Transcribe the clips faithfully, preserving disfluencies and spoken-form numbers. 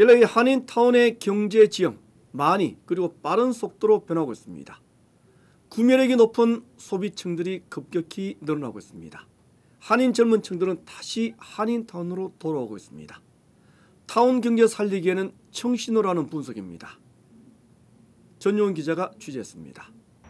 엘에이 한인타운의 경제 지형 많이 그리고 빠른 속도로 변하고 있습니다. 구매력이 높은 소비층들이 급격히 늘어나고 있습니다. 한인 젊은 층들은 다시 한인타운으로 돌아오고 있습니다. 타운 경제 살리기에는 청신호라는 분석입니다. 전용훈 기자가 취재했습니다.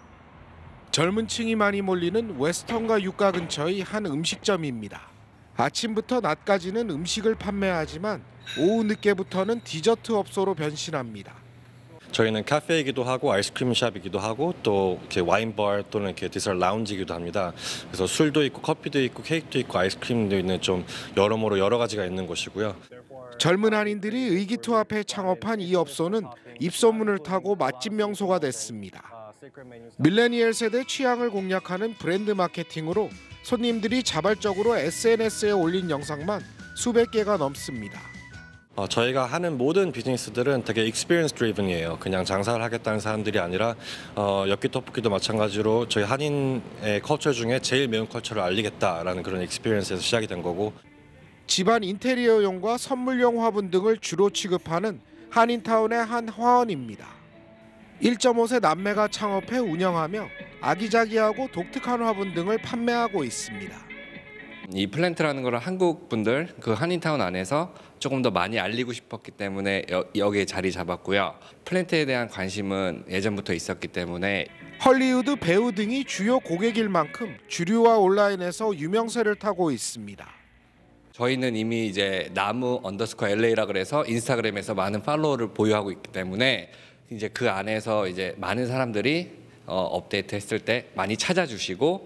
젊은 층이 많이 몰리는 웨스턴과 유가 근처의 한 음식점입니다. 아침부터 낮까지는 음식을 판매하지만 오후 늦게부터는 디저트 업소로 변신합니다. 저희는 카페이기도 하고 아이스크림 샵이기도 하고 또 이렇게 와인바 또는 이렇게 디저트 라운지이기도 합니다. 그래서 술도 있고 커피도 있고 케이크도 있고 아이스크림도 있는 좀 여러모로 여러 가지가 있는 곳이고요. 젊은 한인들이 의기투합해 창업한 이 업소는 입소문을 타고 맛집 명소가 됐습니다. 밀레니얼 세대 취향을 공략하는 브랜드 마케팅으로 손님들이 자발적으로 에스엔에스에 올린 영상만 수백 개가 넘습니다. 어, 저희가 하는 모든 비즈니스들은 되게 experience driven이에요. 그냥 장사를 하겠다는 사람들이 아니라 어, 엽기 떡볶이도 마찬가지로 저희 한인의 컬처 중에 제일 매운 컬처를 알리겠다라는 그런 experience에서 시작이 된 거고. 집안 인테리어용과 선물용 화분 등을 주로 취급하는 한인타운의 한 화원입니다. 일 점 오 세 남매가 창업해 운영하며 아기자기하고 독특한 화분 등을 판매하고 있습니다. 이 플랜트라는 거를 한국 분들 그 한인타운 안에서 조금 더 많이 알리고 싶었기 때문에 여, 여기에 자리 잡았고요. 플랜트에 대한 관심은 예전부터 있었기 때문에 헐리우드 배우 등이 주요 고객일 만큼 주류와 온라인에서 유명세를 타고 있습니다. 저희는 이미 이제 나무 언더스코어 엘에이라 그래서 인스타그램에서 많은 팔로워를 보유하고 있기 때문에 이제 그 안에서 이제 많은 사람들이 어, 업데이트했을 때 많이 찾아주시고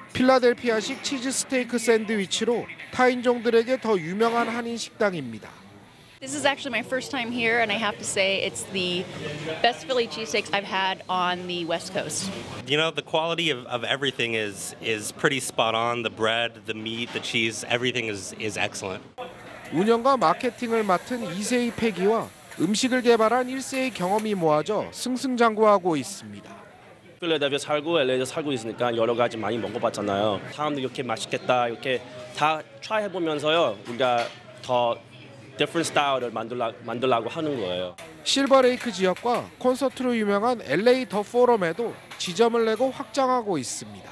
필라델피아식 치즈 스테이크 샌드위치로 타인종들에게 더 유명한 한인 식당입니다. This is actually my first time here, and I have to say it's the best Philly cheesesteaks I've had on the West Coast. You know, the quality of, of everything is is pretty spot on. The bread, the meat, the cheese, everything is is excellent. 운영과 마케팅을 맡은 이 세의 패기와 음식을 개발한 일 세의 경험이 모아져 승승장구하고 있습니다. 필라델피아 살고 엘에이에 살고 있으니까 여러 가지 많이 먹어봤잖아요. 사람들 이렇게 맛있겠다 이렇게 다 트라이 해보면서요 우리가 더 different 스타일을 만들라, 만들라고 하는 거예요. 실버레이크 지역과 콘서트로 유명한 엘에이 더 포럼에도 지점을 내고 확장하고 있습니다.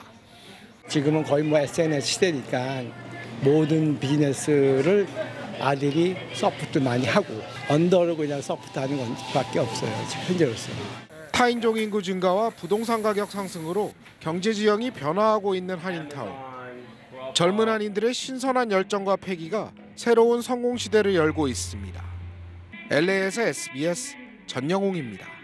지금은 거의 뭐 에스엔에스 시대니까 모든 비즈니스를 아들이 서포트 많이 하고 언더를 그냥 서포트하는 것밖에 없어요. 현재로서. 타인종 인구 증가와 부동산 가격 상승으로 경제 지형이 변화하고 있는 한인타운. 젊은 한인들의 신선한 열정과 패기가 새로운 성공 시대를 열고 있습니다. 엘에이에서 에스비에스 전영웅입니다.